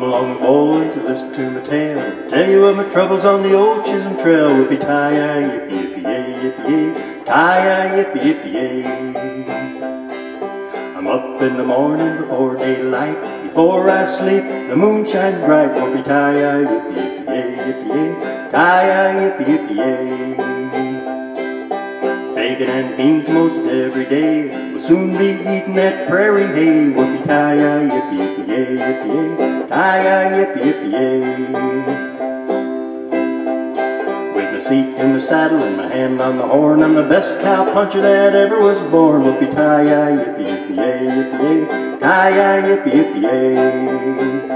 along, boys, and listen to my tale. Tell you of my troubles on the old Chisholm Trail. Whoopie-tie-yi, yippee-yippee-yay, yippee-yay, tie-yi, yippee-yippee-yay. I'm up in the morning before daylight. Before I sleep, the moon shines bright. Whoopie-tie-yi, yippee-yippee-yay, yippee-yay, tie-yi, yippee-yippee-yay. Bacon and beans most every day. We'll soon be eating that prairie hay. Whoopie-tie-yi, yippee-yippee-yay, yippee-yay, tie-yi, yippee-yippee-yay. With my seat in the saddle and my hand on the horn, I'm the best cow puncher that ever was born. Whoopie-tie-yi, yippee-yippee-yay, yippee-yay, tie-yi, yippee-yippee-yay.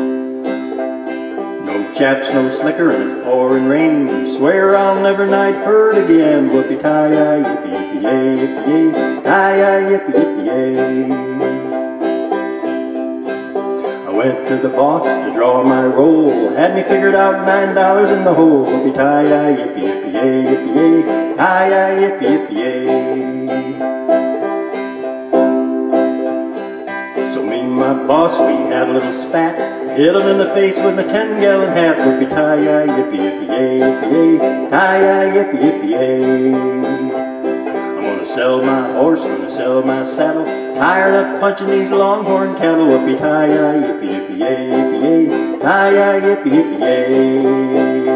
No chaps, no slicker, and it's pouring rain. Swear I'll never night herd again. Whoopie-tie-yi, yippee-yippee-yay, yippee-yay, tie-yi, yippee-yippee-yay. I went to the boss to draw my roll. Had me figured out $9 in the hole. Whoopie-tie-yi, yippee-yippee-yay, yippee-yay, tie-yi, yippee-yippee-yay. So me and my boss, we had a little spat. Hit him in the face with my 10-gallon hat. Whoopie-tie-yi, yippee-yippee-yay, yippee-yay, tie-yi, yippee-yippee-yay. I'm gonna sell my horse, gonna sell my saddle. Tired of punching these longhorn cattle. Whoopie-tie-yi, yippee-yippee-yay, yippee-yay, tie-yi, yippee-yippee-yay.